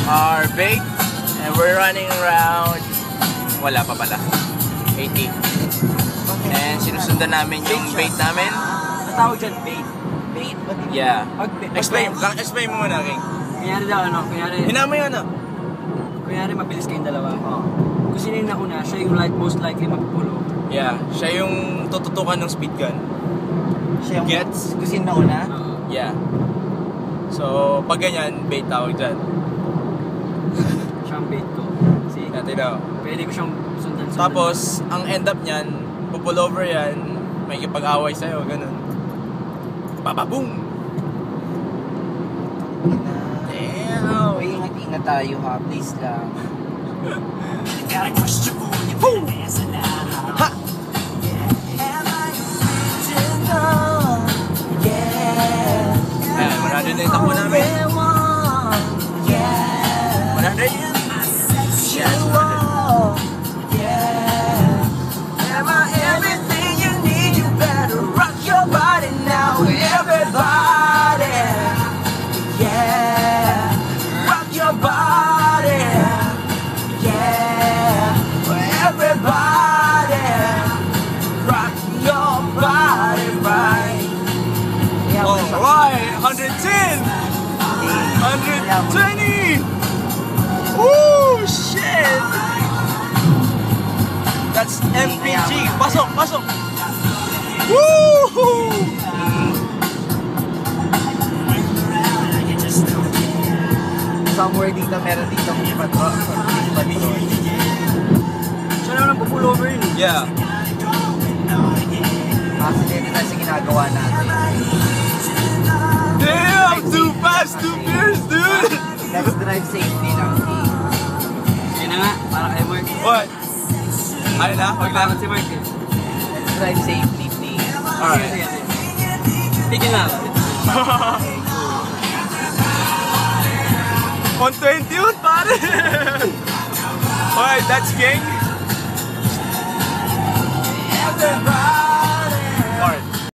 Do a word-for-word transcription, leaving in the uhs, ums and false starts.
our bait and we're running around, wala pa pala, eighty. And sinusundan namin yung bait namin. Natawag dyan, bait. Bait? Yeah. Explain, explain mo muna, King. Kunyari daw, ano, kunyari... Hinama yun, ano? Kunyari, mabilis kayong dalawa. Oo. Kung sino yung nauna, siya yung like, most likely magpulo. Yeah, siya yung tututukan ng speed gun. Siya yung... Gets? Kung sino nauna? Yeah. So, pag ganyan, bait tawag dyan. Siya ang bait ko. See? Natin daw. Pwede ko siyang sundan-sundan. Tapos, ang end up niyan, pupull over yan, may kipag-away sa'yo, ganun. Bababoom! Damn! Uy, ingat-ingat tayo ha, please lang. Boom! Ha! Ayan, one hundred na yung takbo namin. one hundred? Yes, one hundred. Everybody, yeah, rock your body, yeah, everybody, rock your body right. Alright, one ten, one twenty. Woo, shit. That's M P G. Pasok, pasok. Woo! Somewhere dito, meron dito ang patrol. Patrol. Siya naman ang pupulover yun. Yeah. Accident na sa ginagawa natin. Damn! Too fast, too fierce, dude! Let's drive safely lang. Yun na nga, para kay Mark. What? Ayun na, huwag na. Si Mark eh. Let's drive safely, please. Alright. Tigil na. one twenty yun, pare! Alright, that's King. Everybody.